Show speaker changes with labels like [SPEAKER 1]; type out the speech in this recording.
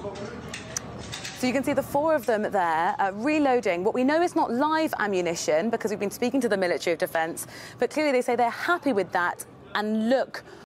[SPEAKER 1] So you can see the four of them there reloading what we know is not live ammunition, because we've been speaking to the Military of Defence, but clearly they say they're happy with that and look